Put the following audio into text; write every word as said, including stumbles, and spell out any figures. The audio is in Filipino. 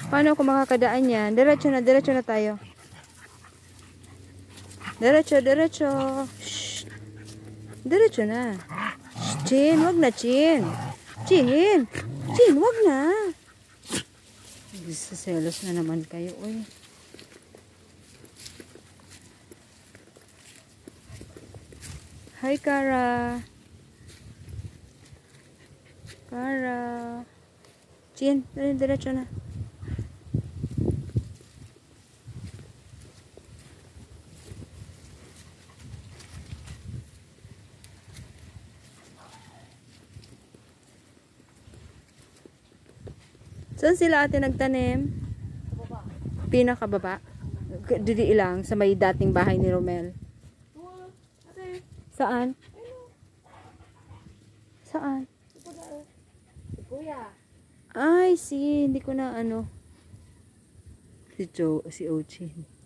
Paano ako makakadaan yan? Diretso na, diretso na tayo. Diretso, diretso. Shh. Diretso na. Shh, Chin, wag na, Chin. Chin, Chin, wag na. Saselos na naman kayo, uy. Hi, Kara. Kara. Chin, diretso na. Saan sila ate nagtanim? Baba. Pinakababa? Didi ilang sa may dating bahay ni Romel. Ate. Saan? Saan? Si Kuya. Ay, si, hindi ko na ano. Si Jo, si Ochin.